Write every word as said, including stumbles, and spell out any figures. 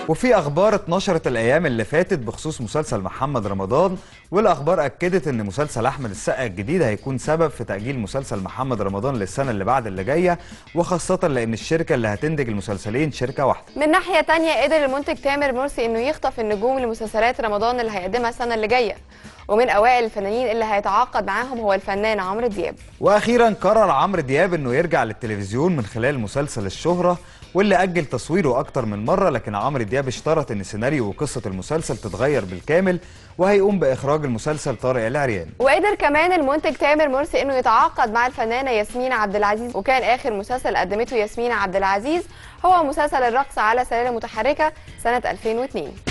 وفي اخبار اتنشرت الايام اللي فاتت بخصوص مسلسل محمد رمضان، والاخبار اكدت ان مسلسل احمد السقا الجديد هيكون سبب في تاجيل مسلسل محمد رمضان للسنه اللي بعد اللي جايه، وخاصه لان الشركه اللي هتنتج المسلسلين شركه واحده. من ناحيه تانية قدر المنتج تامر مرسي انه يخطف النجوم لمسلسلات رمضان اللي هيقدمها السنه اللي جايه، ومن اوائل الفنانين اللي هيتعاقد معاهم هو الفنان عمرو دياب. واخيرا قرر عمرو دياب انه يرجع للتلفزيون من خلال مسلسل الشهره، واللي اجل تصويره اكتر من مره، لكن عمرو دياب اشترط ان سيناريو وقصه المسلسل تتغير بالكامل، وهيقوم باخراج المسلسل طارق العريان. وقدر كمان المنتج تامر مرسي انه يتعاقد مع الفنانه ياسمين عبد العزيز، وكان اخر مسلسل قدمته ياسمين عبد العزيز هو مسلسل الرقص على سلالم متحركه سنه ألفين واثنين.